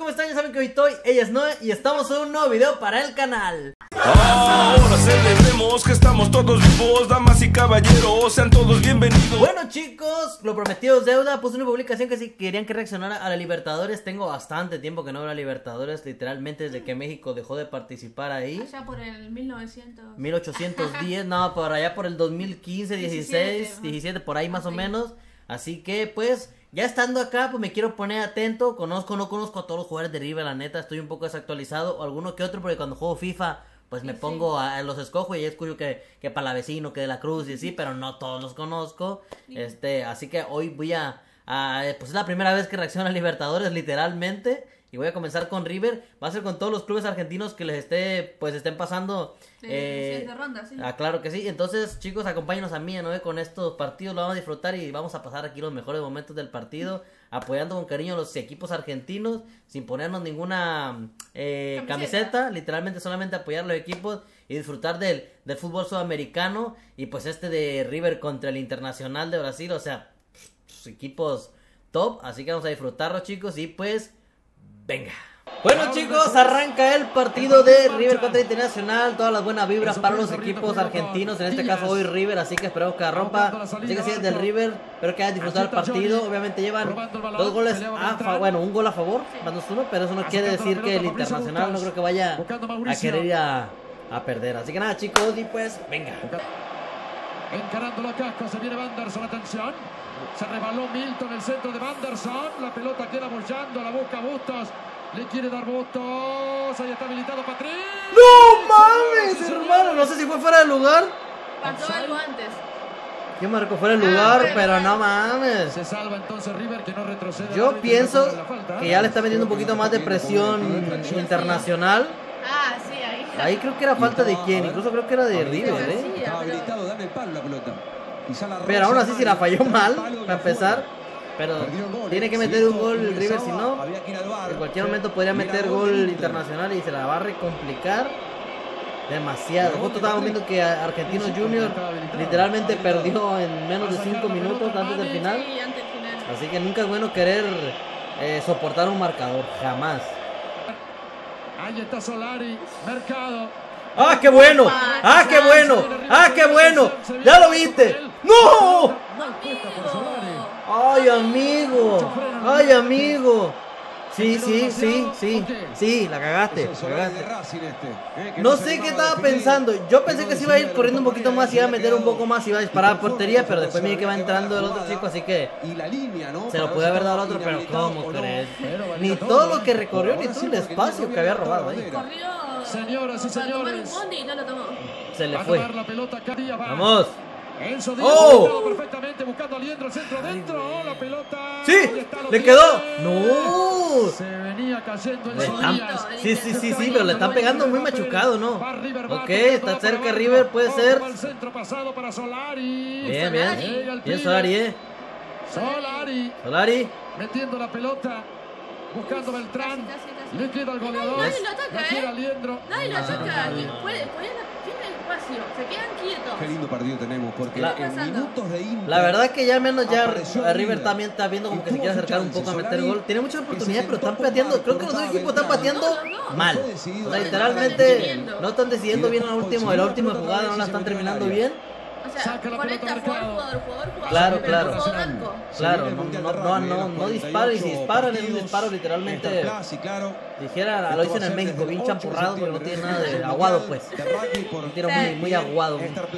¿cómo están? Ya saben que hoy estoy, ella es Noé y estamos en un nuevo video para el canal. Ahora celebremos que estamos todos vivos, damas y caballeros, sean todos bienvenidos. Bueno chicos, lo prometido es deuda. Puse una publicación que si querían que reaccionara a la Libertadores. Tengo bastante tiempo que no veo a Libertadores, literalmente desde que México dejó de participar ahí. Allá por el 1810, no, por allá por el 2015, 16, 17, por ahí más o menos. Así que pues, ya estando acá, pues me quiero poner atento. No conozco a todos los jugadores de River, la neta, estoy un poco desactualizado, o alguno que otro, porque cuando juego FIFA, pues me pongo los escojo y escucho que Palavecino, que De la Cruz y así, pero no todos los conozco. Así que hoy voy pues es la primera vez que reacciono a Libertadores, literalmente. Y voy a comenzar con River. Va a ser con todos los clubes argentinos que les estén pasando. Siguiente ronda, sí. Claro que sí. Entonces, chicos, acompáñenos a mí, ¿no? Con estos partidos lo vamos a disfrutar y vamos a pasar aquí los mejores momentos del partido, apoyando con cariño a los equipos argentinos, sin ponernos ninguna camiseta. Literalmente solamente apoyar a los equipos y disfrutar del fútbol sudamericano. Y pues de River contra el Internacional de Brasil, o sea, sus equipos top. Así que vamos a disfrutarlo, chicos, y pues venga. Bueno chicos, arranca el partido de River contra Internacional. Todas las buenas vibras para los equipos argentinos. En este caso hoy River, así que esperamos que la rompa. Así que si es del River, espero que hayan disfrutado el partido. Obviamente llevan 2 goles un gol a favor, van 2-1, pero eso no quiere decir que el Internacional no creo que vaya a querer ir a perder. Así que nada chicos, y pues venga. Encarando la casca, se viene Wanderson, atención. Se rebaló Milton, el centro de Wanderson. La pelota queda bollando, la busca Bustos. Le quiere dar Bustos. Ahí está habilitado Patrick. ¡No mames, hermano! No sé si fue fuera de lugar. Pasó algo antes. ¿Qué marcó fuera de lugar? Pero no mames. Se salva entonces River, que no retrocede. Yo pienso que ya le está metiendo un poquito más de presión internacional. Ah, sí, ahí. Ahí creo que era falta de quién, incluso creo que era de River, Estaba habilitado, dame el palo la pelota. Pero aún así si la falló mal, para empezar. Pero tiene que meter un gol el River, si no, en cualquier momento podría meter gol Internacional y se la va a recomplicar demasiado. Justo estábamos viendo que Argentinos Junior literalmente perdió en menos de 5 minutos antes del final. Así que nunca es bueno querer soportar un marcador, jamás. Ahí está Solari, Mercado. ¡Ah, qué bueno! ¡Ah, qué bueno! ¡Ah, qué bueno! ¡Ya lo viste! ¡No! ¡Ay, amigo! ¡Ay, amigo! Sí, la cagaste. No sé qué estaba pensando. Yo pensé que se iba a ir corriendo un poquito más, iba a meter un poco más, iba a disparar a portería, pero después mire que va entrando el otro chico, así que se lo puede haber dado al otro, pero ¿cómo crees? Ni todo lo que recorrió, ni todo el espacio que había robado ahí. Señoras y señores, se le fue. Vamos. Enzo ¡Oh! Perfectamente buscando a Liendro, el centro dentro, la pelota. ¡Sí! ¡Le quedó! ¡No! Se venía cayendo Enzo Díaz. Sí, pero le están pegando muy machucado, ¿no? Ok, está cerca River, puede ser. Bien, bien Solari, Solari. Metiendo la pelota, buscando Beltrán. Le queda al goleador. Nadie lo ataca, Nadie lo ataca. Tiene espacio, se quedan quietos. Qué lindo partido tenemos, porque en minutos de Inter, la verdad que ya menos ya River también está viendo como que se quiere acercar un poco a meter gol. Tiene muchas oportunidades, pero están pateando. Creo que los dos equipos están pateando mal. O sea, literalmente no están decidiendo bien la última jugada, no la están terminando bien. O sea, conecta jugador. Claro. No dispara, y si disparan es un disparo literalmente. Dijera, lo dicen en México, bien champurrado, porque no tiene nada de aguado, pues. Un tiro muy aguado.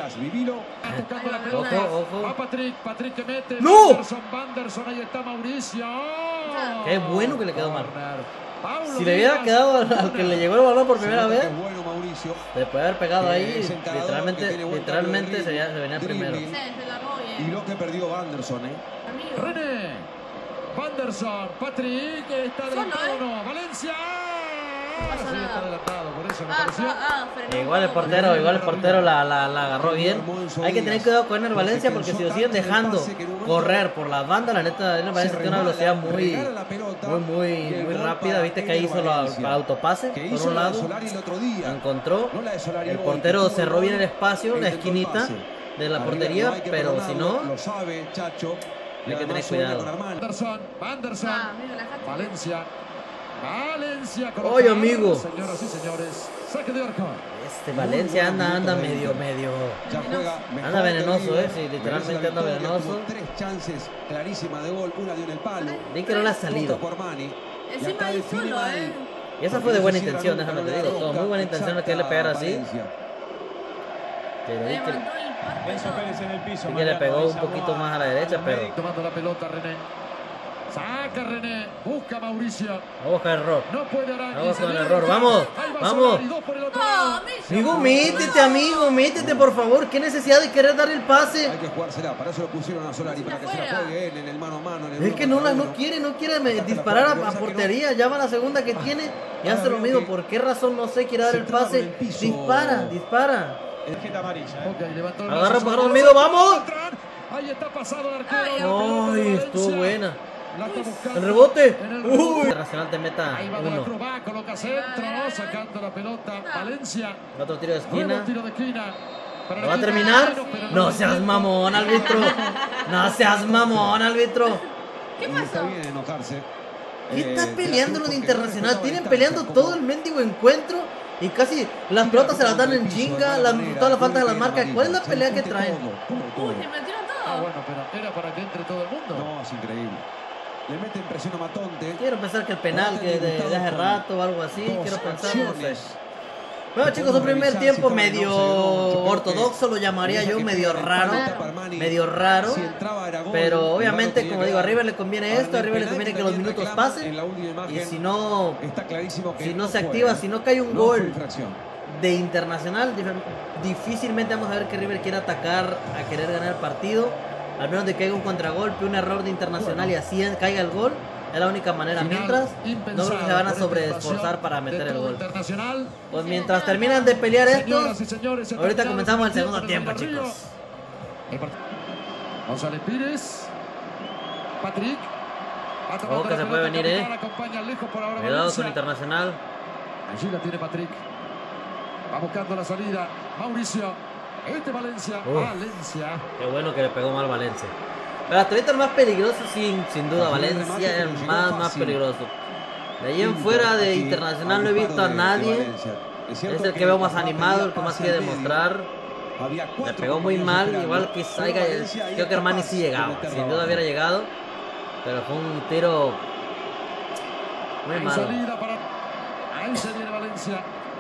Ojo. Va Patrick que mete. ¡No! Wanderson, ahí está Mauricio. Qué bueno que le quedó mal. Si le hubiera quedado al que le llegó el balón por primera vez, le puede haber pegado ahí, literalmente se venía primero. Y lo que perdió Wanderson, René, Wanderson, Patrick, está adelantado, Valencia. Está adelantado, por eso me pareció. Igual el portero la agarró bien. Hay que tener cuidado con el Valencia, porque si lo siguen dejando correr por las bandas, la neta, el Valencia tiene una velocidad muy rápida. Viste que ahí hizo el autopase por un lado, encontró, el portero cerró bien el espacio, la esquinita de la portería, pero si no, hay que tener cuidado. Wanderson, Valencia. Valencia. ¡Ay, amigo! Señoras y señores, saque de arco. Valencia anda medio. Ya juega Anda venenoso, sí, literalmente anda venenoso. 3 chances clarísimas de gol, una dio en el palo. Vi que no le ha salido. Por Mani. Encima ahí solo, Y esa fue de buena intención, déjame te digo. Todo muy buena intención de que él le pegara así. Pero vi levantó el Enzo Pérez en el piso. que le pegó un poquito más a la derecha, pero Tomando la pelota René. Saca René. Busca Mauricio. vamos a buscar error. No puede Arangui. Vamos con el error, vamos, vamos. Amigo, métete por favor. ¿Qué necesidad de querer dar el pase? Hay que jugársela, para eso lo pusieron a Solari, para que se la juegue él en el mano a mano. Es que no quiere disparar a portería. Ya va la segunda que tiene y hace lo mismo. ¿Por qué razón? No sé, quiere dar el pase. Dispara. Tarjeta amarilla. Ok, levantó el Agarra brazo, para Olmedo, vamos. Ahí está pasado el arquero. Ay, estuvo buena. La está buscando. El rebote. En el Uy. rebote. Internacional te meta Ahí va de la uno. Cruz, va, coloca centro, sacando la pelota. Valencia. Otro tiro de Nuevo esquina. tiro de esquina. Para ¿Lo va a el terminar? pero No es seas tiempo. mamón, árbitro. No seas mamón, árbitro. ¿Qué Está pasó? bien enojarse. ¿Qué está peleando los de Internacional? Tienen peleando todo el mendigo encuentro y casi las pelotas se las dan en chinga, todas las faltas de las marcas. ¿Cuál es la pelea que traen? Uy, se metieron Ah, todo. bueno, pero era para que entre todo el mundo. No, es increíble. Le meten presión a Matonte. Quiero pensar que el penal que de hace rato o algo así, quiero pensar, no sé. Bueno chicos, un primer tiempo medio ortodoxo, lo llamaría yo, medio raro, pero obviamente, como digo, a River le conviene esto, a River le conviene que los minutos pasen, y si no se activa, si no cae un gol de Internacional, difícilmente vamos a ver que River quiera atacar a querer ganar el partido, al menos de que haya un contragolpe, un error de Internacional y así caiga el gol. Es la única manera. Final Mientras, no impensado creo que se van a por esta sobreesforzar invasión para de meter el todo gol. Internacional. Pues mientras terminan de pelear Señoras estos, y señores, se ahorita terminado comenzamos el tiempo segundo en tiempo, Río. chicos. El part- González Pires. Patrick. Va tomando Ojo que la se puede pelota, venir, capitán, acompaña lejos por ahora Cuidado Valencia. con Internacional. Allí la tiene Patrick. Va buscando la salida. Mauricio. Valencia. Valencia. Qué bueno que le pegó mal Valencia. Pero hasta ahorita el más peligroso, sin duda, Valencia es el más peligroso. De ahí en fuera de Internacional no he visto a nadie. Es el que veo más animado, el que más quiere demostrar. Le pegó muy mal, igual que Saiga. Creo que Armani sí llegaba, sin duda hubiera llegado. Pero fue un tiro muy Hay malo. salida para. Ahí se viene Valencia.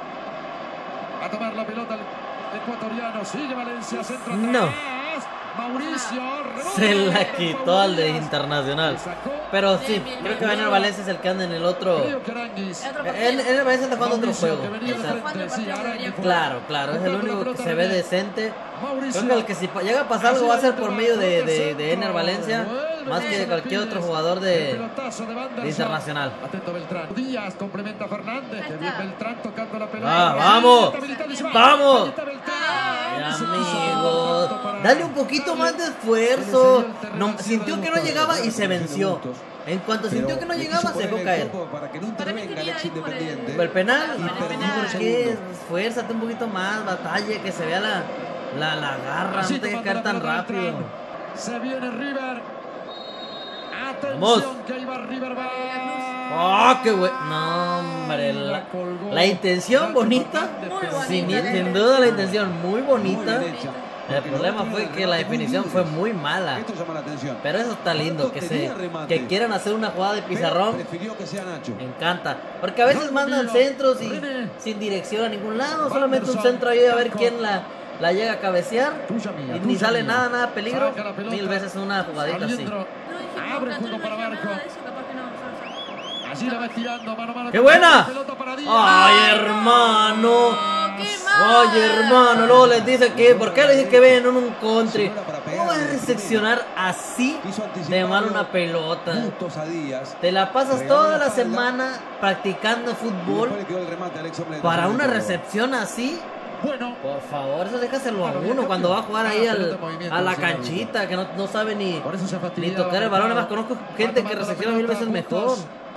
A tomar la pelota el ecuatoriano. Sigue Valencia. Centro No. atrás. Mauricio. rebote. Se la quitó al de Internacional. Le sacó. Pero sí, Bien, creo que Daniel Valencia es el que anda en el otro. Creo que Aranguis. En el Valencia está jugando otro Mauricio, juego. que venía O de sea, frente. Sí, Aranguis fue. claro, es el único que se ve decente. Mauricio. Creo que el que si llega a pasar algo va a ser por medio de Ener Valencia, más que de cualquier otro jugador de Internacional. Atento Beltrán. Díaz complementa a Fernández. Que bien Beltrán tocando la pelota. Ah, vamos. Está habilitadísimo. Vamos. Ahí está Beltrán. Ay, Se puso amigo, corto para dale un poquito más de esfuerzo. No, sintió que no llegaba y se venció. En cuanto sintió que no llegaba, se dejó caer. Para que no Para mí intervenga el quería ex ir por el- Independiente. El penal, El penal. ¿por qué? Esfuérzate un poquito más, batalla, que se vea la garra, Así no te tomando caer la tan pelota rápido. Beltrán. Se viene River. Atención Vamos. que iba River. Va. ¡Oh, qué bueno! No, hombre, la intención bonita, sin duda la intención muy bonita. Muy bien hecha. El problema fue que la definición fue muy mala. Esto llama la atención. Pero eso está lindo, que quieran hacer una jugada de pizarrón. Prefirió que sea Nacho. Me encanta. Porque a veces mandan centros y sin dirección a ningún lado. Solamente un centro ahí a ver quién la llega a cabecear. Tuya mía, Y ni tuya sale mía. nada, peligro. Saca la pelota. 1000 veces una jugadita así. Aliendro. Abre juego para Barco. Allí la va estirando, mano a mano. ¡Qué buena! Pelota para Díaz. ¡Ay, hermano! ¡Ay, hermano! Luego les dice que, ¿por qué le dice que ven en un country? ¿Cómo vas a recepcionar así de mal una pelota? Justos a Díaz. Te la pasas toda la semana practicando fútbol Después le quedó el remate al ex hombre de para una Nacional. recepción así. Bueno, Por favor, eso déjaselo a uno cuando va a jugar ahí a la canchita, que no sabe ni por eso se ni fastidiaba. tocar el balón. Además, conozco gente que recepciona 1000 veces mejor.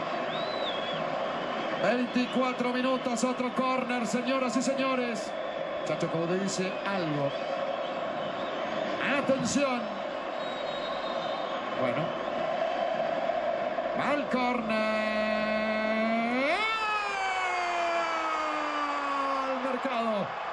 24 minutos, otro córner, señoras y señores. Chacho, como te dice algo. Atención. Bueno. Va el córner. marcado.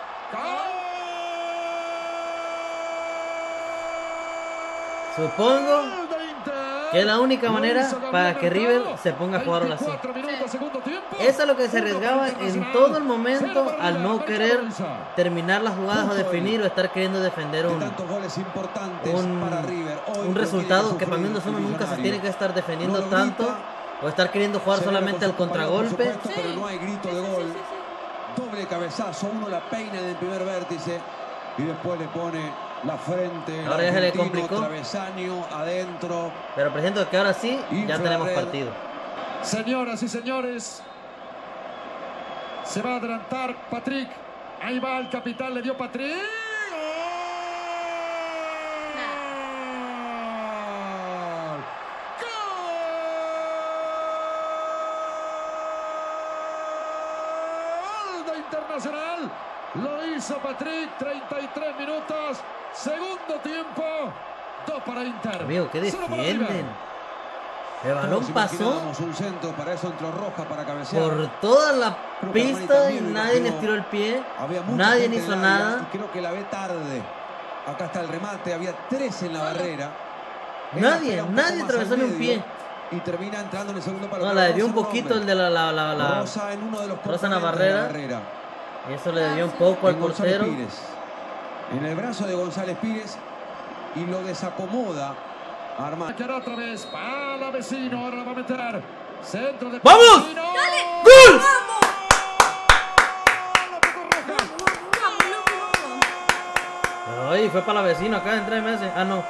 Supongo que es la única manera para que River se ponga a jugar así. Eso es lo que se arriesgaba en todo el momento al no querer terminar las jugadas o definir o estar queriendo defender un resultado que para mí uno nunca se tiene que estar defendiendo tanto o estar queriendo jugar solamente al contragolpe. Pero no hay grito de gol. Doble cabezazo, uno la peina en el primer vértice y después le pone la frente. Ahora ya se le complicó. Travesaño adentro. Pero presiento que ahora sí ya tenemos partido. Señoras y señores, se va a adelantar Patrick. Ahí va el capitán, le dio Patrick. ¡Gol de Internacional! Lo hizo Patrick, 33 minutos, segundo tiempo, 2 para Inter. Amigo, ¿qué defienden? El balón pasó un centro, para eso entró Roja para cabecear. por toda la pista y nadie le estiró el pie, nadie hizo nada. Creo que la ve tarde. Acá está el remate, había 3 en la barrera. Nadie atravesó ni un pie. Y termina entrando en el segundo palo. No, la debió un poquito el de la Rosa en uno de los Rosa en la barrera. Y eso le debió un poco al portero. En el brazo de González Pires y lo desacomoda. Arma. Queda otra vez para Vecino, ahora la va a meter. Centro de ¡Vamos! Vecino. ¡Dale! ¡Gol! Ay, fue para la vecina acá en 3 meses. Ah, no.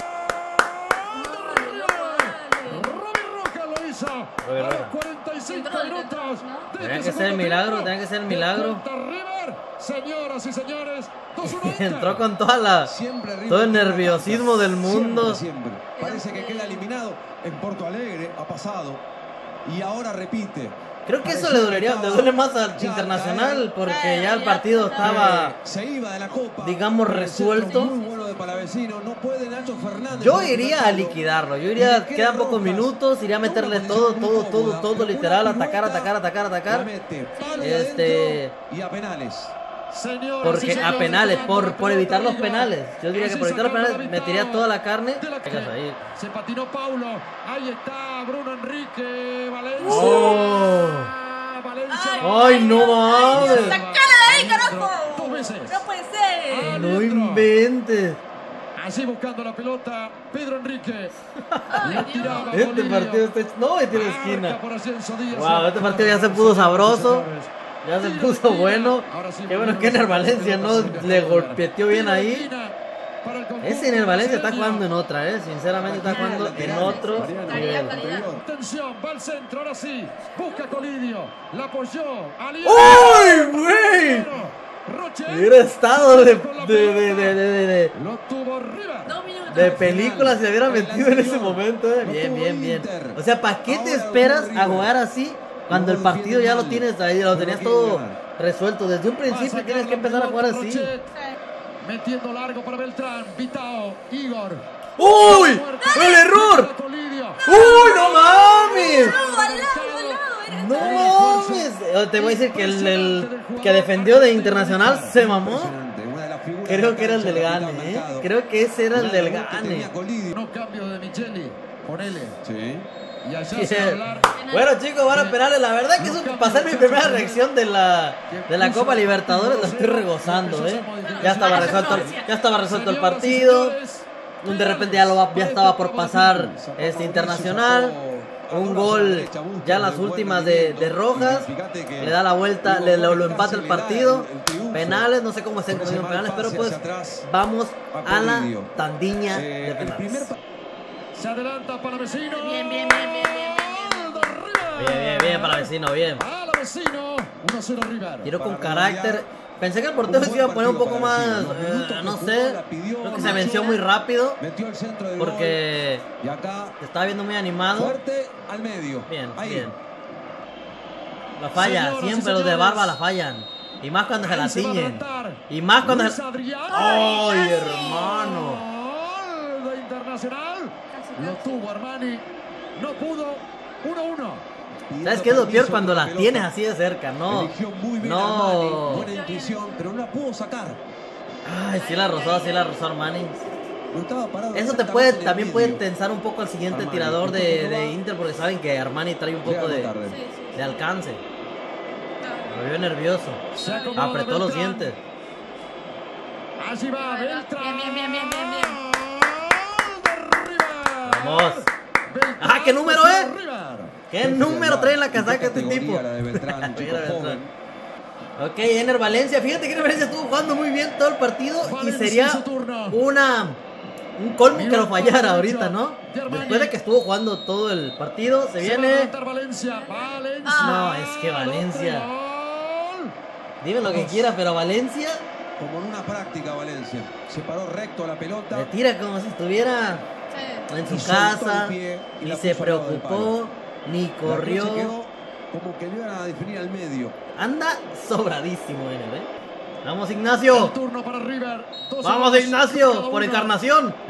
Roca lo hizo. A los 45 minutos. Tenía que ser el milagro, tenía que ser el milagro. Señoras y señores, 2-1 Entró con toda todo el nerviosismo del mundo. Siempre. Parece que queda eliminado. En Porto Alegre ha pasado y ahora repite. Creo que eso le duele más al Internacional porque ya el partido estaba, se iba de la Copa, digamos, resuelto. Muy bueno de Palavecino. No puede Nacho Fernández. Yo iría a liquidarlo. Yo iría, quedan pocos minutos, iría a meterle todo literal, atacar. Y a penales. Porque a penales, por evitar los penales. Yo diría que por evitar los penales metería toda la carne. Se patinó Paulo. Ahí está Bruno Enrique Valencia. ¡Oh! Valencia. ¡Ay, no mames! ¡Sácala de ahí, carajo! 2 veces. No puede ser. No inventes. Así buscando la pelota, Pedro Enrique. Este partido está... No, tiene esquina. Wow, este partido ya se puso sabroso. Ya se puso bueno. Qué bueno que Ener Valencia no le golpeteó bien ahí. Ese Ener Valencia está jugando en otra, sinceramente está jugando en otro nivel. Atención, va al centro, ahora sí. Busca Colidio. La apoyó. ¡Uy, güey! Hubiera estado de película si hubiera metido en ese momento. Bien. O sea, ¿para qué te esperas a jugar así? Cuando el partido ya lo tienes ahí, lo tenías todo resuelto. Desde un principio tienes que empezar a jugar así. Metiendo largo para Beltrán, Vitao, Igor. ¡Uy! ¡El error! ¡Uy, no mames! ¡No mames! Te voy a decir que el que defendió de Internacional se mamó. Creo que era el del Gane, Creo que ese era el del Gane. No cambio de Micheli. Ponele. Sí. Bueno, chicos, van a penales. La verdad que eso, para ser mi primera reacción de la Copa Libertadores, la estoy regozando, Ya estaba resuelto el partido. De repente ya estaba por pasar Internacional. Un gol ya en las últimas de Rojas. Le da la vuelta, lo empata el partido. Penales, no sé cómo estén con penales, pero pues vamos a la tandiña de penales. Se adelanta para Vecino. Bien. Bien, para Vecino, bien. Vecino, 1-0 River. Tiró con carácter. Pensé que el portero se iba a poner un poco más, no sé. Creo que se venció muy rápido. Porque se estaba viendo muy animado. Fuerte al medio. Bien. La falla, siempre los de barba la fallan. Y más cuando se la ciñen. Y más cuando se... ¡Ay, hermano! Gol de Internacional. Lo tuvo Armani. No pudo. 1-1. ¿Sabes qué es lo peor? Cuando la tienes así de cerca, no. Eligió muy bien No. Armani, buena intuición, pero no la pudo sacar. Ay, sí la rozó Armani. No estaba parado Eso exactamente en el también puede medio. tensar un poco al siguiente Armani, tirador un poco no va. de Inter, porque saben que Armani trae un poco Llegando de tarde. de alcance. Lo vio nervioso. Se acomoda Apretó los Beltrán. dientes. Allí va Beltrán. Bien. De River. Vamos. Beltrán Ah, ¿qué número hacia es? River. ¿Qué número trae en la ¿Y qué casaca este categoría tipo? la de Beltrán, un chico Mira, Beltrán. joven. Ok, Ener Valencia. Fíjate que Ener Valencia estuvo jugando muy bien todo el partido y Valencia sería en su turno. un colmo que lo fallara ahorita, ¿no? De Armani. Después de que estuvo jugando todo el partido, se Se va a viene. levantar Valencia. No, es que Valencia. Gol. Dime lo que quiera, pero Valencia Como en una práctica, Valencia. Se paró recto a la pelota. le tira como si estuviera en Y su soltó casa, el pie y ni la se puso al lado del preocupó, ni La cruz se corrió. quedó como que le iban a definir al medio. Anda sobradísimo Ener, ¿eh? Vamos, El Ignacio. turno para River. 12 Vamos, goles Ignacio, cada por uno. encarnación. Uf,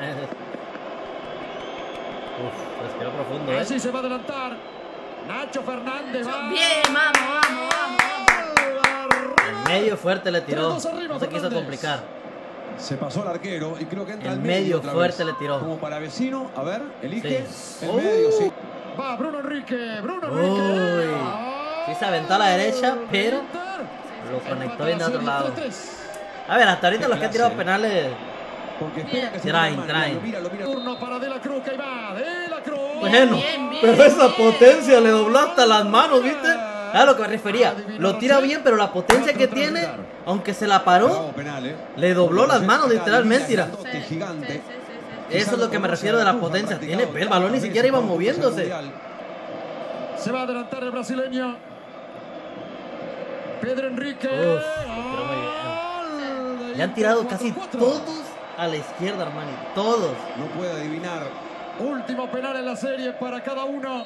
respiró profundo, ¿eh? Así se va a adelantar. Nacho Fernández va. Bien, vamos. En medio fuerte le tiró. 3-2 arriba, No se quiso Fernández. complicar. Se pasó el arquero y creo que entra En al medio otra fuerte vez. le tiró. Como para vecino, a ver, elige. Sí. El medio, sí. Va Bruno Enrique. Uy. Sí se aventó a la derecha, pero lo conectó bien de otro lado. A ver, hasta ahorita Qué los que han tirado clase. penales. Porque espera que se Traen, ponga traen. Lo mira. Turno para De la Cruz, que ahí va. De la Cruz. Bueno, Bien, pero esa bien. potencia le dobló hasta las manos, ¿viste? A lo que me refería. Lo tira bien, pero la potencia que tiene, aunque se la paró, Bravo, penal, ¿eh? le dobló las manos Acá literalmente. Divina, Mira. grandote, gigante. Eso es lo que me refiero de la potencia. Tiene, ve, el balón ni siquiera iba moviéndose. Se va a adelantar el brasileño. Pedro Enrique. Uf, pero muy bien. Le han tirado casi todos a la izquierda, Armani. Todos. No puede adivinar. Último penal en la serie para cada uno.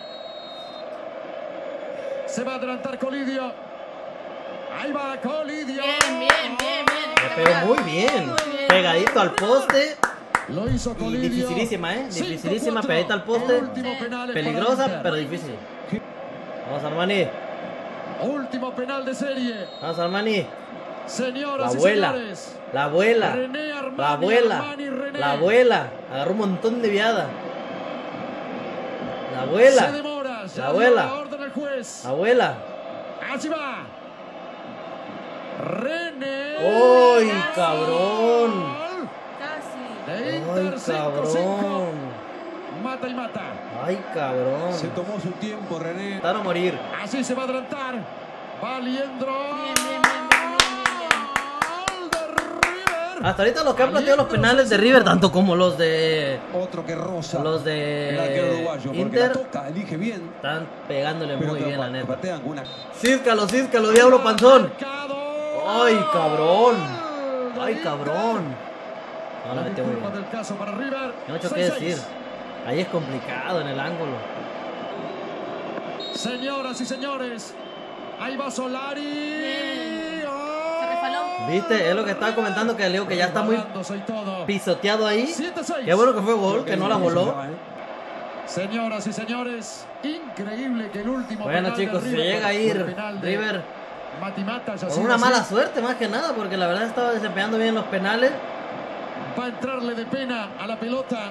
Se va a adelantar Colidio. Ahí va Colidio. Bien. Le pegó muy bien. Pegadito al poste. Lo hizo Y Colidio. dificilísima, ¿eh? Dificilísima, 5-4. pegadita al poste. Último penal para Peligrosa, Inter. pero difícil. Vamos, Armani. Último penal de serie. Vamos, Armani. Señoras La y abuela. señores. La abuela. René Armani, La abuela. Armani, René. La abuela. Agarró un montón de viada. La Se abuela. demora. Ya La abuela. dio la orden el juez. Abuela. Así va. René. ¡Uy, cabrón! Casi. De ¡Ay, Inter 5-5. cabrón! Mata y mata. ¡Ay, cabrón! Se tomó su tiempo, René. Matar o morir. Así se va a adelantar. Va Liendro. Bien. Gol de River. Hasta ahorita los que han planteado los penales de River, tanto como los de Otro que roza. los El arquero de uruguayo. Porque Inter, la toca, elige bien. están pegándole Pero muy que bien, la neta. patean con una. Císcalo, Diablo Panzón. Marcado. ¡Ay, cabrón! Gol de ¡Ay, Inter. cabrón! No, la La metió muy disculpa bien. del caso para River. No mucho que 6-6. decir. Ahí es complicado en el ángulo. Señoras y señores, ahí va Solari. Bien. ¡Oh! Se resbaló. ¿Viste? Es lo que estaba comentando, que Leo que ya está muy Resbalándose y todo. pisoteado ahí. 7-6. Qué bueno que fue gol, que no la voló. Señoras y señores, increíble que el último Bueno, penal de chicos, si River, llega a el ir penal de River Matimata, ya con sido una así, mala suerte más que nada, porque la verdad estaba desempeñando bien los penales. va a entrarle de pena a la pelota.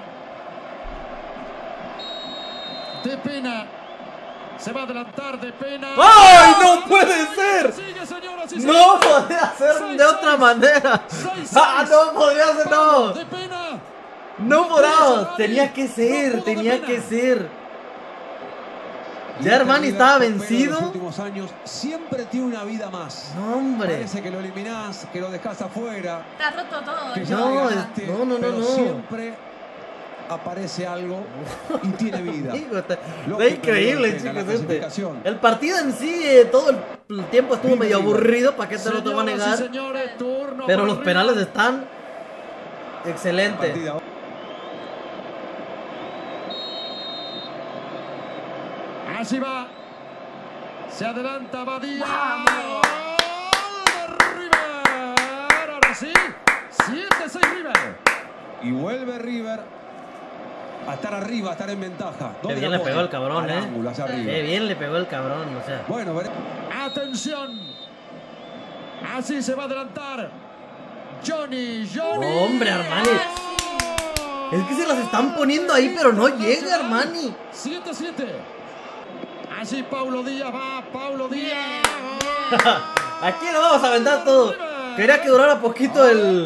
De pena. Se va a adelantar de pena. ¡Ay, no puede ser! Sigue, señoras y No señores. podía ser de otra manera. 6-6. ¡Ah, no podía ser, no! De pena. No podía, tenía que ser, tenía que ser. Ya Armani estaba En los vencido. últimos años siempre tiene una vida más. No, hombre. Parece que lo eliminás, que lo dejás afuera, Está roto todo. que ya No, le ganaste, no. pero siempre aparece algo y tiene vida. Hijo, está Lo está que increíble, perdió en la chicos. clasificación. El partido en sí, todo el tiempo estuvo medio aburrido, ¿para qué te lo te voy a Señoras y negar? señores, turno Pero para los River. penales están excelentes. Partida. Así va. Se adelanta Badía. Vamos. Gol de River. Ahora sí. 7-6 River. Y vuelve River. a estar arriba, a estar en ventaja. Qué ¿Dónde bien la le pone? pegó el cabrón, Al ángulo, hacia arriba. Qué bien le pegó el cabrón, o sea. Bueno, Atención. Así se va a adelantar. Johnny. Hombre, Armani. Es que se las están poniendo ahí, pero no llega, Armani. 7-7. Así Paulo Díaz va. Paulo Díaz. Aquí lo vamos a aventar todo. Quería que durara poquito el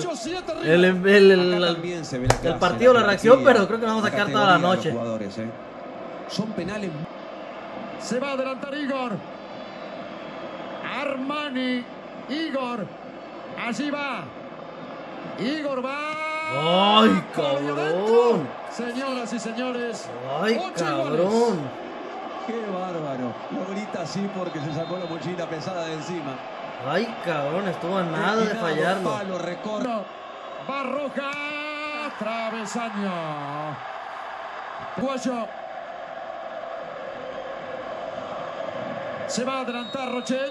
partido, la reacción, pero creo que vamos a sacar toda la noche. Son penales. Se va a adelantar Igor. Armani. Igor. Allí va. Igor va. ¡Ay, cabrón! Señoras y señores. ¡Ay, 8 cabrón! goles. Qué bárbaro. Lo grita así porque se sacó la mochila pesada de encima. ¡Ay, cabrón! Estuvo a nada de fallarlo. Palo, recorre. Va Roja. Travesaño. Guayo. Se va a adelantar Rochet.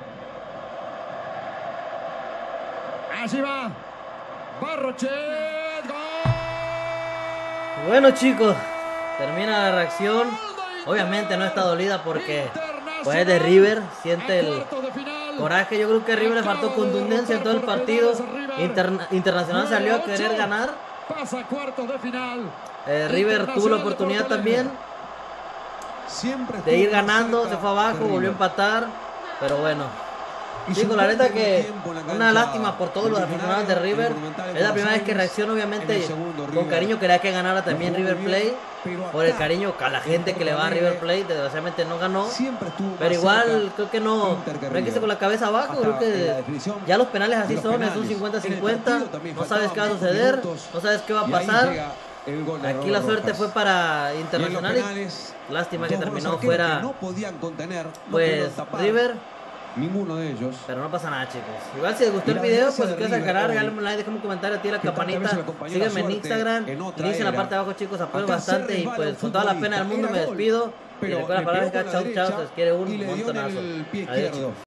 Allí va. Va Rochet. ¡Gol! Bueno, chicos, termina la reacción. Obviamente no está dolida porque pues es de River. Siente el coraje. Yo creo que a River le faltó contundencia en todo el partido. Internacional salió a querer ganar. Pasa a cuartos de final. River tuvo la oportunidad también de ir ganando. Se fue abajo, volvió a empatar. Pero bueno, chicos, la neta que una lástima por todos los aficionados de River. Es la primera vez que reacciono, obviamente con cariño. Quería que ganara también River Plate, por el cariño a la gente que le va a River Plate. Desgraciadamente no ganó, pero igual creo que no hay que irse con la cabeza abajo. Creo que ya los penales así son, es un 50-50. No sabes qué va a suceder, no sabes qué va a pasar. Aquí la suerte fue para Internacional. Lástima que terminó fuera pues River. Ninguno de ellos. Pero no pasa nada, chicos. Igual si les gustó el video, pues si quieres al canal, regálame un like, déjame un comentario, activa la campanita, sígueme en Instagram, link en la parte de abajo, chicos, apoyo bastante y pues con toda la pena del mundo me despido. Y recuerda la palabra, chao, chao, se les quiere un montonazo. Adiós, chicos.